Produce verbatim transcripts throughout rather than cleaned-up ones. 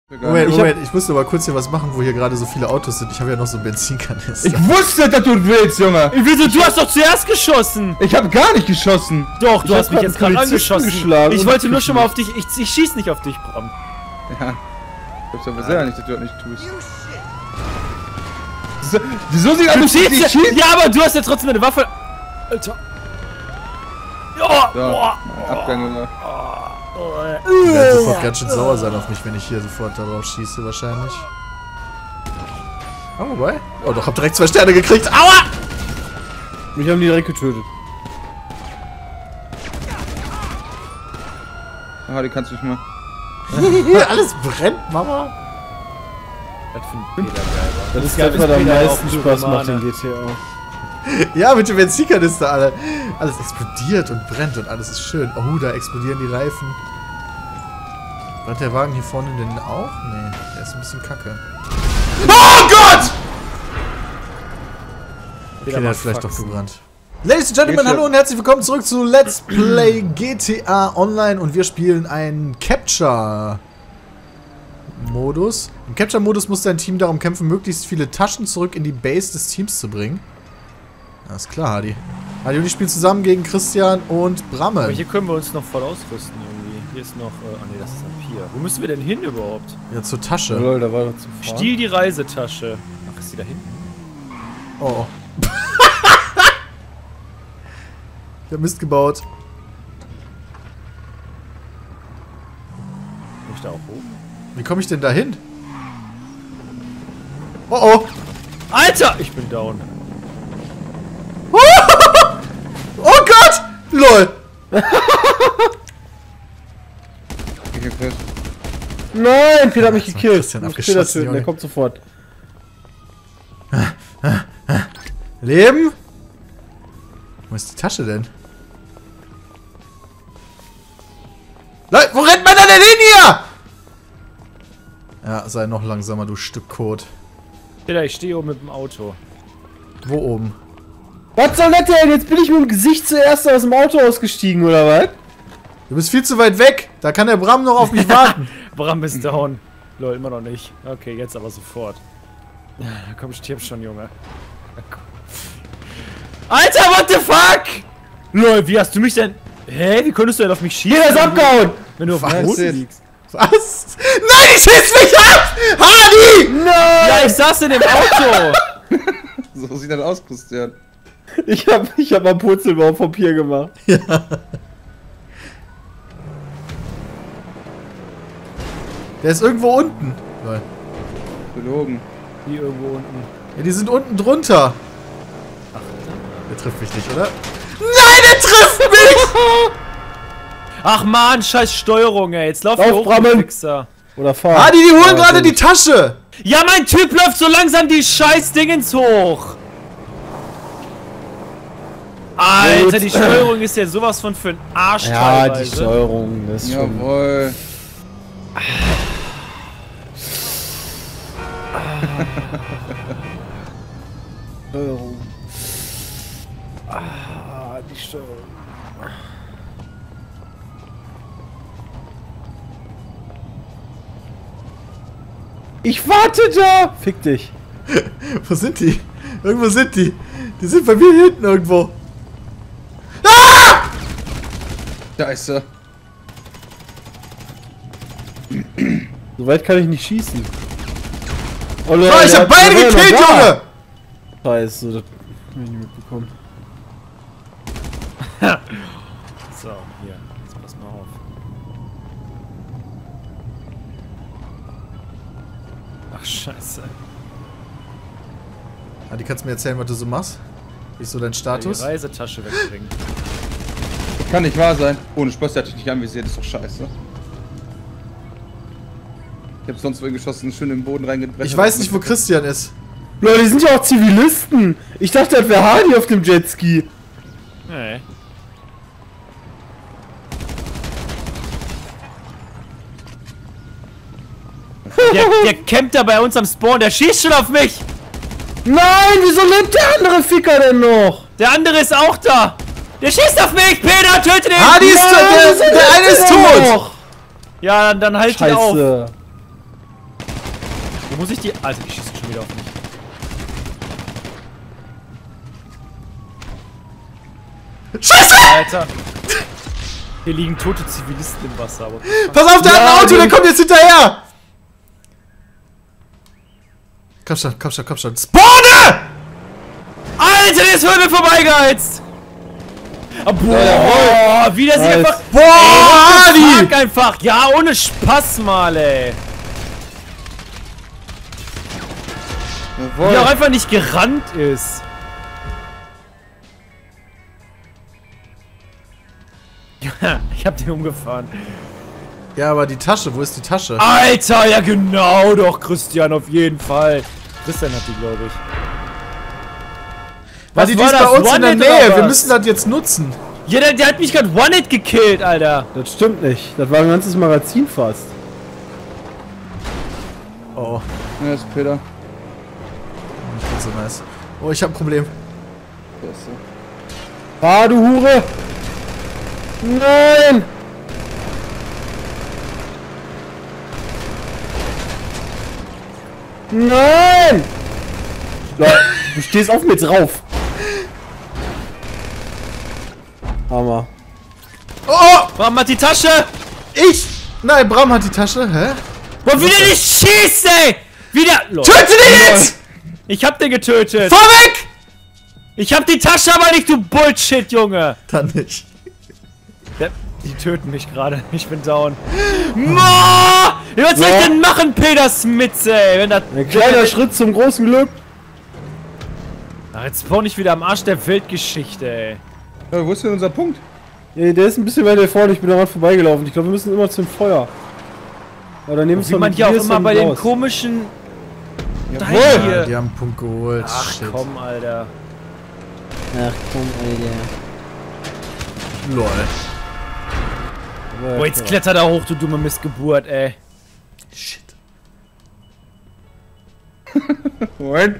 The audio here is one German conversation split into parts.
Moment, ich Moment, ich musste aber kurz hier was machen, wo hier gerade so viele Autos sind. Ich habe ja noch so Benzinkanister. Ich wusste, dass du willst, Junge! Wieso? Du hast doch zuerst geschossen! Ich habe gar nicht geschossen! Doch, du ich hast mich jetzt gerade angeschossen. Ich wollte nur schon mal auf dich. Ich, ich schieß nicht auf dich, Bram. Ja. Ich hab's aber selber nicht, dass du das nicht tust. So, wieso sieht alles schießt? Ja, schießt? Ja, aber du hast ja trotzdem eine Waffe. Alter. Ja, so, oh, Abgang, Junge. Die werden sofort ganz schön sauer sein auf mich, wenn ich hier sofort darauf schieße, wahrscheinlich. Oh, wobei? Oh, doch, hab direkt zwei Sterne gekriegt. Aua! Mich haben die direkt getötet. Ah, die kannst du nicht mehr. Alles brennt, Mama. Das finde ich geil. Das ist das, was am meisten Spaß macht in G T A. Ja, mit dem Benzinkanister, alle. Alles explodiert und brennt und alles ist schön. Oh, da explodieren die Reifen. Brennt der Wagen hier vorne denn auch? Nee, der ist ein bisschen kacke. Oh Gott! Okay, der hat vielleicht doch gebrannt. Ladies and Gentlemen, hallo und herzlich willkommen zurück zu Let's Play G T A Online und wir spielen einen Capture-Modus. Im Capture-Modus muss dein Team darum kämpfen, möglichst viele Taschen zurück in die Base des Teams zu bringen. Alles klar, Hadi. Hadi und ich spielen zusammen gegen Christian und Bramme. Aber hier können wir uns noch voll ausrüsten irgendwie. Hier ist noch... Äh, oh ne, das ist ein Pier. Wo müssen wir denn hin überhaupt? Ja, zur Tasche. Lol, da war doch zu fahren. Stiehl die Reisetasche. Ach, ist die da hinten? Oh. Ich hab Mist gebaut. Bin ich da auch hoch? Wie komme ich denn da hin? Oh oh! Alter! Ich bin down. Oh Gott! LOL! Nein, Peter hat mich gekillt. Christian ich muss abgeschossen, Peter töten, der kommt sofort. Leben? Wo ist die Tasche denn? Leute, wo rennt man denn hin hier? Ja, sei noch langsamer, du Stück Kot. Peter, ich stehe oben mit dem Auto. Wo oben? Was soll das denn? Jetzt bin ich mit dem Gesicht zuerst aus dem Auto ausgestiegen, oder was? Du bist viel zu weit weg. Da kann der Bram noch auf mich warten. Bram ist down. Lol, immer noch nicht. Okay, jetzt aber sofort. Komm, stirb schon, Junge. Alter, what the fuck? Lol, wie hast du mich denn... Hä? Wie konntest du denn auf mich schießen? Hier ist abgehauen! Wenn du auf dem Boden liegst. Was? Nein, ich schieß mich ab! Hadi! Nein! Ja, ich saß in dem Auto! So sieht das aus, Christian. Ich hab, ich hab mal Purzelbaum vom Pier gemacht. Ja. Der ist irgendwo unten. Lol. Belogen. Wie irgendwo unten. Ja, die sind unten drunter. Ach, der trifft mich nicht, oder? Nein, der trifft mich! Ach man, scheiß Steuerung, ey. Jetzt lauf Lauf, hier hoch, Brammen. du Fixer. Oder fahren. Hadi, die holen Ja, gerade gut. die Tasche! Ja, mein Typ läuft so langsam die scheiß Dingens hoch. Alter, Gut. die Steuerung ist ja sowas von für ein Arsch Ja, teilweise. die Steuerung, das ist schon... Jawohl. Steuerung. Ah, die Steuerung. Ich warte da! Fick dich. Wo sind die? Irgendwo sind die. Die sind bei mir hier hinten irgendwo. Ah! Da ist er. So weit kann ich nicht schießen. Oh, Oh, ich hab beide gekillt, Junge! Scheiße, das hab ich nicht mitbekommen. So, hier. Jetzt pass mal auf. Ach, scheiße. Hadi, kannst du mir erzählen, was du so machst? Wie ist so dein Die Status? Reisetasche wegbringen. Kann nicht wahr sein. Ohne Spaß, der hat dich nicht anvisiert, ist doch scheiße. Ich hab sonst wohin geschossen, schön im Boden reingebrechen. Ich weiß nicht, wo Christian ist. Leute, die sind ja auch Zivilisten! Ich dachte, das wäre Hardy auf dem Jetski. Nee. Der, der campt da bei uns am Spawn, der schießt schon auf mich! Nein, wieso lebt der andere Ficker denn noch? Der andere ist auch da! Der schießt auf mich! Peter, töte den! Hadi ist Nein, der, wieso der, der lebt eine ist der tot! noch? Ja, dann, dann halt ihn auf! Scheiße. Wo muss ich die... Alter, die schießen schon wieder auf mich. Scheiße! Alter. Hier liegen tote Zivilisten im Wasser. Aber Pass auf, der Ja, hat ein Auto, die- der kommt jetzt hinterher! Komm schon, komm schon, komm schon. Spawne! Alter, der ist voll mir vorbeigeheizt! Ah, boah, wie der sich Nice. einfach... Boah, Ey, Adi! fuck einfach! Ja, ohne Spaß mal, ey! Wie er auch Jawohl. einfach nicht gerannt ist. Ja, ich hab den umgefahren. Ja, aber die Tasche, wo ist die Tasche? Alter, ja genau doch, Christian, auf jeden Fall. Christian hat die, glaube ich. Weil die, die war ist bei das? uns in der One-Hit oder Nähe. Wir was? müssen das jetzt nutzen. Ja, der, der hat mich gerade One-Hit gekillt, Alter. Das stimmt nicht. Das war ein ganzes Magazin fast. Oh, Ja, das ist Peter. nicht ganz so nice. Oh, ich hab ein Problem. Der ist so. Ah, du Hure! Nein! Nein! Leute, du stehst auf mir drauf. Hammer. Oh, oh, Warum hat die Tasche? ich! Nein, Bram hat die Tasche. Hä? Boah, wie der nicht schießt, ey! Wieder... Lol. Töte den jetzt! Ich hab den getötet. Fahr weg! Ich hab die Tasche aber nicht, du Bullshit, Junge. Dann nicht. Der, die töten mich gerade. Ich bin down. Moa! Was soll ich Ja. denn machen, Peter Smits, ey? Wenn das... Ein kleiner Schritt zum großen Glück. Ach, jetzt spawn ich wieder am Arsch der Weltgeschichte, ey. Ja, wo ist denn unser Punkt? Ja, der ist ein bisschen weiter vorne, ich bin daran vorbeigelaufen. Ich glaube, wir müssen immer zum Feuer. Ja, dann nehmen wir Wie man hier auch immer bei den komischen... Da Jawohl! Ja, hier. die haben einen Punkt geholt. Ach Shit. komm, Alter. Ach komm, Lol. Alter. Boah, jetzt kletter da hoch, du dumme Missgeburt, ey. Shit. Moment.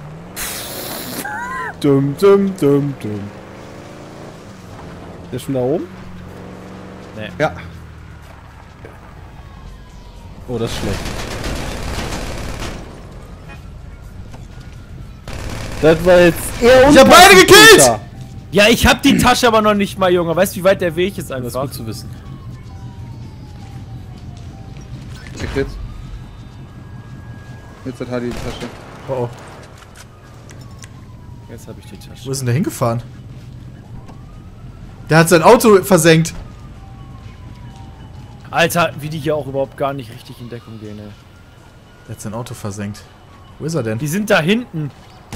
Dum, dum, dum, dum. Der ist schon da oben? Ja. Oh, das ist schlecht. Das war jetzt eher Ich hab beide unpassend, gekillt! Peter. Ja, ich hab die Tasche aber noch nicht mal, Junge. Weißt du, wie weit der Weg ist Das ist einfach? gut zu wissen. Check jetzt. Jetzt hat Hadi die Tasche. Oh, oh. Jetzt hab ich die Tasche. Wo ist denn der hingefahren? Der hat sein Auto versenkt. Alter, wie die hier auch überhaupt gar nicht richtig in Deckung gehen, ey. Der hat sein Auto versenkt. Wo ist er denn? Die sind da hinten.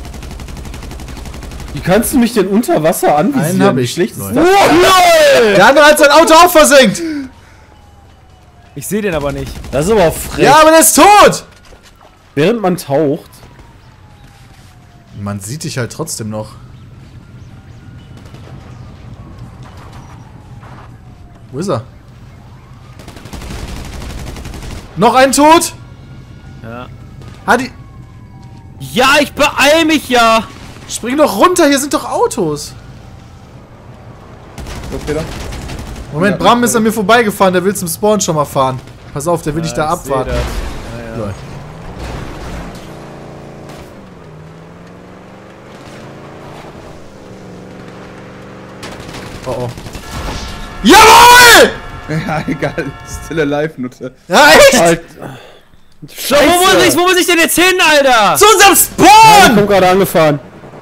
Wie kannst du mich denn unter Wasser anvisieren? Einen hab Wie ich. schlecht ist Lol. das? Der andere hat sein Auto auch versenkt. Ich sehe den aber nicht. Das ist aber frech. Ja, aber der ist tot. Während man taucht. Man sieht dich halt trotzdem noch. Wo ist er? Noch ein Tod? Ja. Hadi, Ja, ich beeil mich ja. spring doch runter, hier sind doch Autos. So, Peter. Moment, Ja, Bram ich- ist an mir vorbeigefahren, der will zum Spawn schon mal fahren. Pass auf, der will dich da Ja, ich seh abwarten. das. Ja, ja. Lol. Oh oh. Jawohl! Ja, egal. Still alive, Nutte. Ja, echt? Halt. So, wo muss ich, wo muss ich denn jetzt hin, Alter? Zu unserem Ich Spawn! komm gerade angefahren.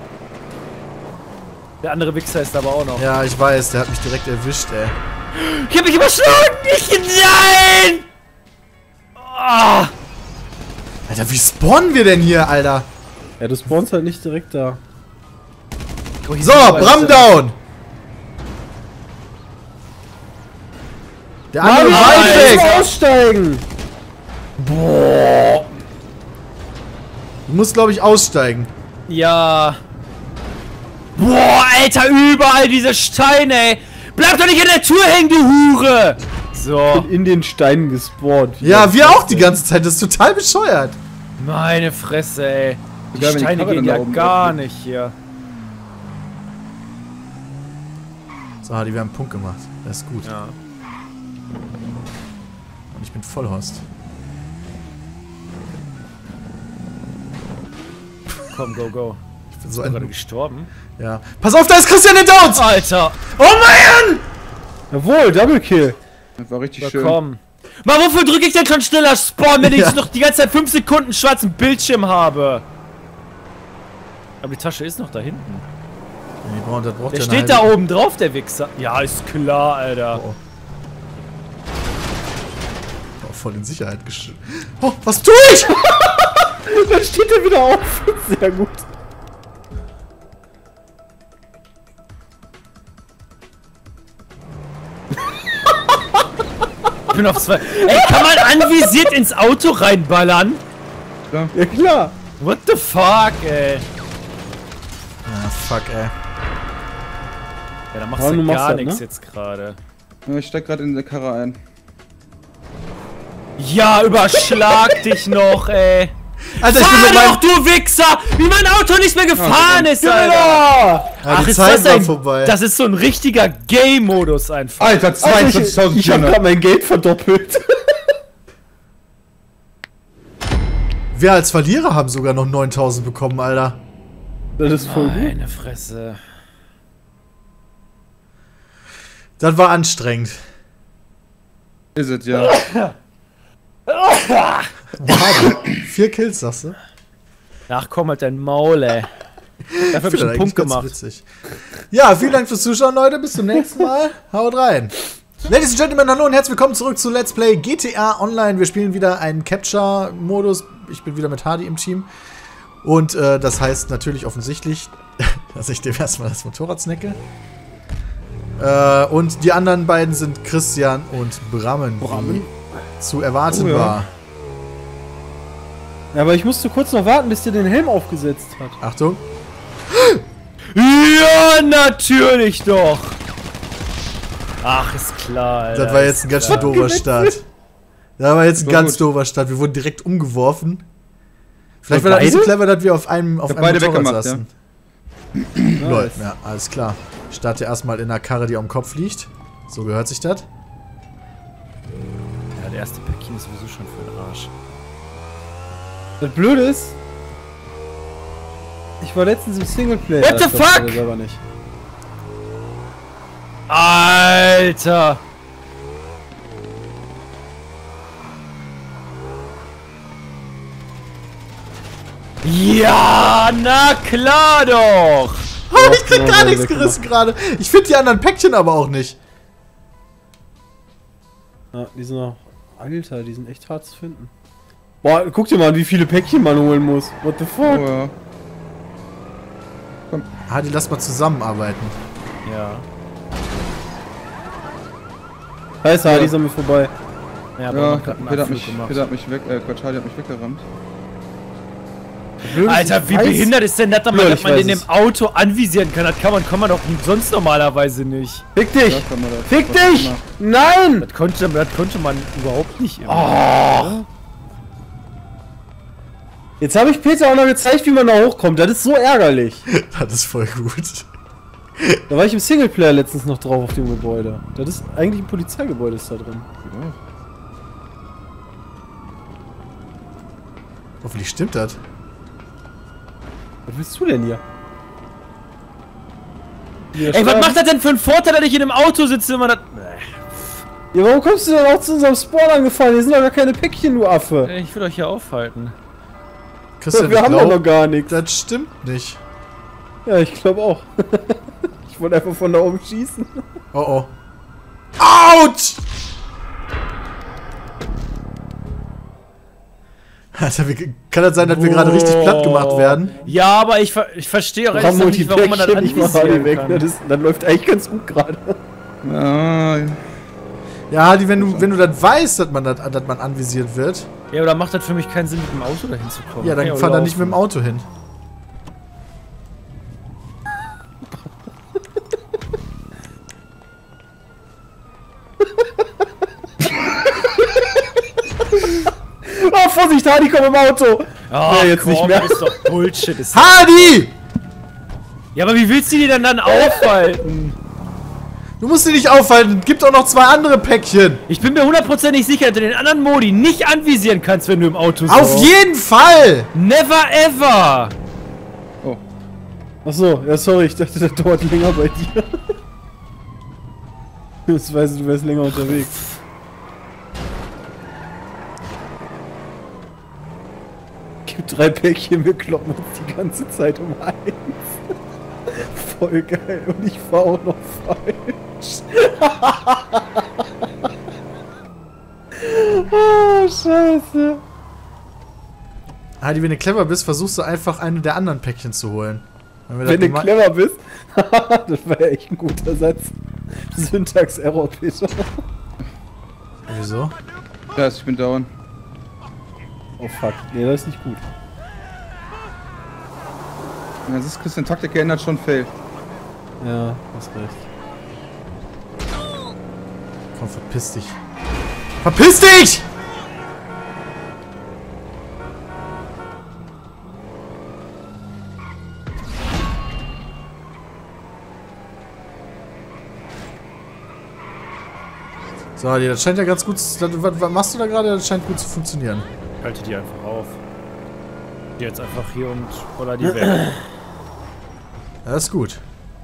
Der andere Wichser ist aber auch noch. Ja, ich weiß, der hat mich direkt erwischt, ey. Ich hab mich überschlagen! Ich, nein! Ah, Alter, wie spawnen wir denn hier, Alter? Ja, du spawnst halt nicht direkt da. oh, hier So, sind überall Bram Leute. down! Der andere Mann, weit Alter. weg! Mal aussteigen! Boah. Du musst, glaube ich, aussteigen. Ja. Boah, Alter, überall diese Steine, ey. Bleib doch nicht in der Tür hängen, du Hure! So. In den Steinen gespawnt. Ja, wir auch die ganze Zeit. Das ist total bescheuert. Meine Fresse, ey. Die Egal, wenn die Steine Karre gehen dann da ja oben gar öffnet. nicht hier. So, Hadi, wir haben einen Punkt gemacht. Das ist gut. Ja. Und ich bin Vollhorst. komm, go, go. Ich bin so Ich bin gerade ein... gestorben. Ja. Pass auf, da ist Christian hinter uns! Alter! Oh Mann! Jawohl, Double Kill. Das war richtig Ja, schön. komm. Mal, wofür drücke ich denn schon schneller Spawn, wenn Ja. ich noch die ganze Zeit fünf Sekunden schwarzen Bildschirm habe? Aber die Tasche ist noch da hinten. Nee, boah, das braucht Der ja steht eine da halbe- oben drauf, der Wichser. Ja, ist klar, Alter. Oh. Oh, voll in Sicherheit gesch... Oh, was tue ich? Dann steht er wieder auf. Sehr gut. Ich bin auf zwei. Ey, kann man anvisiert ins Auto reinballern? Ja klar. What the fuck, ey? Ah, fuck, ey. Ja, da machst Aber du du machst gar das, nichts ne? jetzt gerade. Ja, ich steck gerade in der Karre ein. Ja, überschlag dich noch, ey. Alter, ich bin Fahr mit meinem... doch, du Wichser! Wie mein Auto nicht mehr gefahren ist, Alter! Ja! Ja, die ist Zeit das war ein, vorbei. Das ist so ein richtiger Game-Modus einfach. Alter, Also ich zweiundzwanzigtausend ich habe gerade mein Geld verdoppelt. Wir als Verlierer haben sogar noch neuntausend bekommen, Alter. Das ist voll gut. Meine Fresse. Das war anstrengend. Ist es, ja. Wow. Vier Kills, sagst du? Ach komm, halt dein Maul, ey. Dafür hab ich einen Punkt gemacht. Witzig. Ja, vielen Dank fürs Zuschauen, Leute. Bis zum nächsten Mal. Haut rein. Ladies and Gentlemen, hallo und herzlich willkommen zurück zu Let's Play G T A Online. Wir spielen wieder einen Capture-Modus. Ich bin wieder mit Hardy im Team. Und äh, das heißt natürlich offensichtlich, dass ich dem erstmal das Motorrad snacke. Äh, und die anderen beiden sind Christian und Brammen. Brammen? Wie zu erwarten Oh, ja. war. Ja, aber ich musste kurz noch warten, bis der den Helm aufgesetzt hat. Achtung. Ja, natürlich doch. Ach, ist klar, Alter. Das war jetzt ein ganz schön klar. doofer Start. Das war jetzt ein War ganz gut. doofer Start. Wir wurden direkt umgeworfen. Vielleicht Und war das nicht so beide? clever, dass wir auf einem, auf hab einem beide Motorrad weggemacht, saßen. Nice. Läuft, ja, alles klar. Ich starte erstmal in einer Karre, die am Kopf liegt. So gehört sich das. Ja, der erste Päckchen ist sowieso schon für den Arsch. Das Blöde ist, ich war letztens im Singleplayer. What the Das weiß fuck? ich selber nicht. Alter. Ja, na klar doch. Oh, ich krieg genau, gar ja, nichts weggemacht. gerissen gerade. Ich finde die anderen Päckchen aber auch nicht. Ja, die sind auch. Alter, die sind echt hart zu finden. Boah, guck dir mal an, wie viele Päckchen man holen muss. What the fuck? Oh, ja. Hardy, lass mal zusammenarbeiten. Ja. Heißt, Hardy ist an mir vorbei. Ja, aber Ja, man hat einen Peter hat, Abflug mich, gemacht. Peter hat mich weg, äh, Quatsch, Hardy hat mich weggerammt. Blöd ist, Alter, ich wie weiß- behindert ist denn das, dass man, Ja, dass ich man weiß in dem es. Auto anvisieren kann? Das kann man, kann man doch sonst normalerweise nicht. Fick Ja, dich! kann man das- Fick was dich! immer. Nein! Das konnte, das konnte man überhaupt nicht immer. Jetzt habe ich Peter auch noch gezeigt, wie man da hochkommt. Das ist so ärgerlich. Das ist voll gut. Da war ich im Singleplayer letztens noch drauf auf dem Gebäude. Das ist eigentlich ein Polizeigebäude ist da drin. Ja. Hoffentlich stimmt das. Was willst du denn hier? hier Ey, was sterben? macht das denn für einen Vorteil, dass ich in einem Auto sitze, wenn man das... Ja, warum kommst du denn auch zu unserem Spawn angefahren? Hier sind doch gar keine Päckchen, du Affe. Ich will euch hier aufhalten. Christian, Wir ich haben doch noch glaub, gar nichts. das stimmt nicht. Ja, ich glaube auch. Ich wollte einfach von da oben schießen. Oh oh. Autsch! Alter, wie, kann das sein, dass wir gerade richtig platt gemacht werden? Ja, aber ich, ver ich verstehe auch ehrlich gesagt nicht, warum man das Päckchen, ich mach Hardy anvisieren weg. kann. Das, ist, das läuft eigentlich ganz gut gerade. Ja, Ja, Hardy, wenn du, wenn du das weißt, dass man, das, dass man anvisiert wird, Ja, aber dann macht das für mich keinen Sinn, mit dem Auto dahin zu kommen. ja, dann Kann ich fahr auch da nicht mit dem laufen. Auto hin. Oh, Vorsicht, Hardy, komm im Auto. Ach, Nee, jetzt komm, nicht mehr. Das ist doch Bullshit. Ist Hardy! ja, aber wie willst du die denn dann aufhalten? Du musst dich nicht aufhalten, es gibt auch noch zwei andere Päckchen. Ich bin mir hundertprozentig sicher, dass du den anderen Modi nicht anvisieren kannst, wenn du im Auto sitzt. Auf jeden Fall! Never ever! Achso, ja sorry, ich dachte, das dauert länger bei dir. Jetzt weißt du, du wärst länger unterwegs. Gibt drei Päckchen, wir kloppen uns die ganze Zeit um eins. Voll geil, und ich fahr auch noch falsch. Oh, scheiße. Heidi, wenn du clever bist, versuchst du einfach eine der anderen Päckchen zu holen. Wenn, Wenn du clever bist? Das war ja echt ein guter Satz. Syntax-Error, Peter. Wieso? Ja, ich bin down. Oh fuck, nee, das ist nicht gut. Das ist Christian Taktik geändert, schon fail. Ja, hast recht. Komm, verpiss dich. Verpiss dich! So, das scheint ja ganz gut zu... Was, was machst du da gerade? Das scheint gut zu funktionieren. Halte die einfach auf. Die jetzt einfach hier und holla die weg. Das ist gut.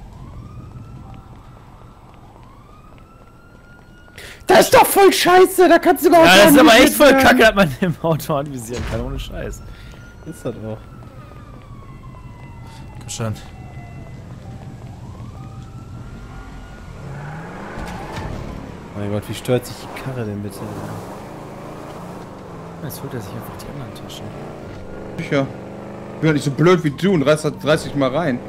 Das ist doch voll scheiße, da kannst du gar Ja, das ist aber echt voll kacke, dass man im Auto anvisieren kann, ohne Scheiß. Ist das auch. Komm schon. Mein Gott, wie stört sich die Karre denn bitte? Jetzt holt er sich einfach die anderen Taschen. Sicher. Ich bin doch nicht so blöd wie du und reiß, reiß dich mal rein.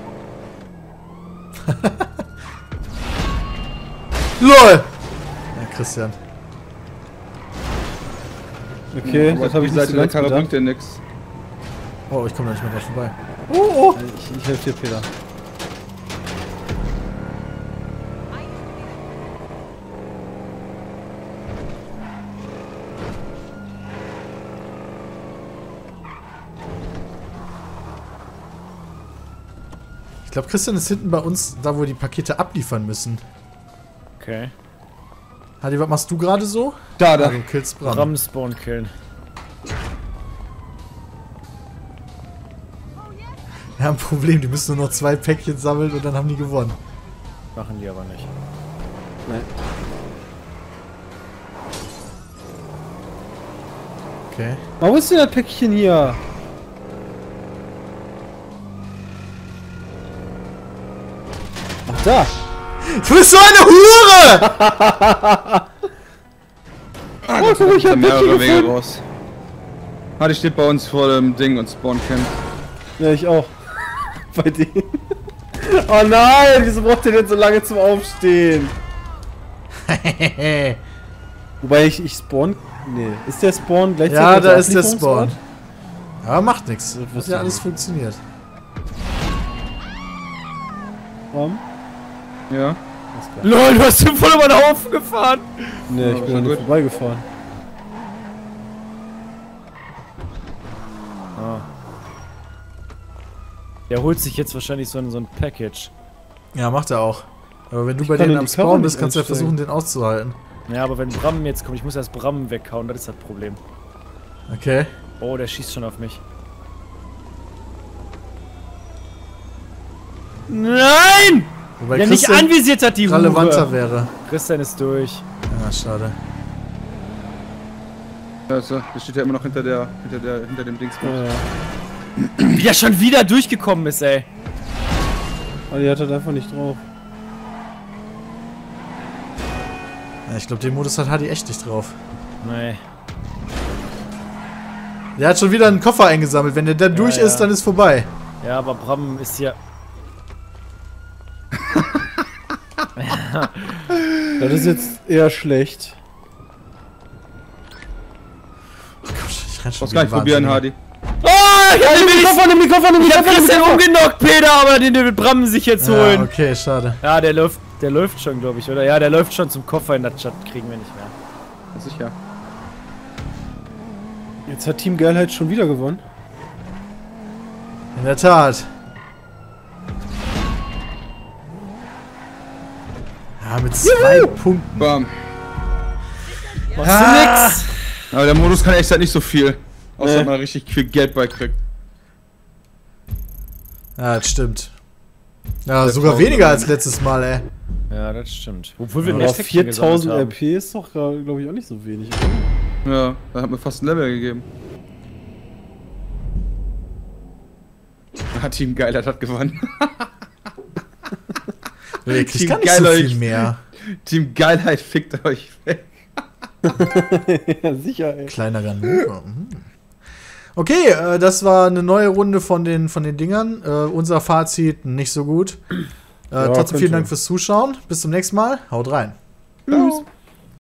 LOL! Ja, Christian. Okay, Aber das habe ich die nicht Seite so der ganz Karre bedacht. bringt dir nix. Oh, ich komme da nicht mehr drauf vorbei. Oh, oh. Ich, ich helfe dir, Peter. Ich glaube, Christian ist hinten bei uns, da wo wir die Pakete abliefern müssen. Okay. Hadi, was machst du gerade so? Da, da. Ah, du killst Bram. Bram Spawn killen. Wir haben ein Problem, die müssen nur noch zwei Päckchen sammeln und dann haben die gewonnen. Machen die aber nicht. Nein. Okay. Warum ist denn das Päckchen hier? Ach, da. Du bist so eine Hure! Ah, Oh, guck, ich hab mehrere Päckchen Wege gefunden. raus. Ah, die steht bei uns vor dem Ding und Spawn Camp. Ja, ich auch. Bei denen. Oh nein, wieso braucht ihr denn so lange zum Aufstehen? Wobei ich, ich spawn... Nee, ist der Spawn gleichzeitig Ja, als da ist der Ablieferungsort? Spawn. Aber macht nichts. Das Hat wusste ja ich alles nicht. funktioniert. Warum? Ja. Alles klar. LOL, du hast voll über den Haufen gefahren! Nee, ich Ja, bin schon an dir gut. vorbeigefahren. Ah. Der holt sich jetzt wahrscheinlich so ein, so ein Package. Ja, macht er auch. Aber wenn du Ich bei kann denen in am die Cover Spawn bist, nicht kannst du ja einsteigen. versuchen, den auszuhalten. Ja, aber wenn Bram jetzt kommt, ich muss erst Bram weghauen, das ist das Problem. Okay. Oh, der schießt schon auf mich. Nein! Wobei Der nicht Christian anvisiert hat, die relevanter Hure. wäre. Christian ist durch. Ja, schade. Also, der steht ja immer noch hinter der, hinter der, hinter dem Dings. Ja. Wie er schon wieder durchgekommen ist, ey. Aber die hat halt einfach nicht drauf. Ja, ich glaube, den Modus hat Hadi echt nicht drauf. Nee. Der hat schon wieder einen Koffer eingesammelt. Wenn der dann durch ja. ist, dann ist vorbei. Ja, aber Bram ist hier... Das ist jetzt eher schlecht. Komm schon, ich renn schon Brauchst gar nicht probieren, Hardy. Oh, ich hab den Mikrofon, den Mikrofon, den Ich hab Mikrofon, Christian umgenockt, Peter, aber den will Bram sich jetzt Ja, holen. okay, schade. Ja, der läuft, der läuft schon, glaube ich, oder? Ja, der läuft schon zum Koffer in der Chat, kriegen wir nicht mehr. Ja, sicher. Jetzt hat Team Geilheit schon wieder gewonnen. In der Tat. Ja, mit zwei Punkten. Bam. Machst Ah. du nix? Aber der Modus kann echt halt nicht so viel. Außer Nee. man richtig viel Geld beikriegt. Ja, das stimmt. Ja, sogar weniger als letztes Mal, ey. Ja, das stimmt. Obwohl wir Aber mehr Päckchen gesammelt viertausend R haben. P ist doch, glaube ich, auch nicht so wenig. Ja, da hat mir fast ein Level gegeben. Ah, Team Geilheit hat gewonnen. Ihr kriegt Team gar nicht so Geil viel euch. mehr. Team Geilheit fickt euch weg. Ja, sicher, ey. Kleiner Ganova. Mhm. Okay, äh, das war eine neue Runde von den, von den Dingern. Äh, unser Fazit nicht so gut. Äh, Ja, trotzdem vielen könnte. Dank fürs Zuschauen. Bis zum nächsten Mal. Haut rein. Tschüss.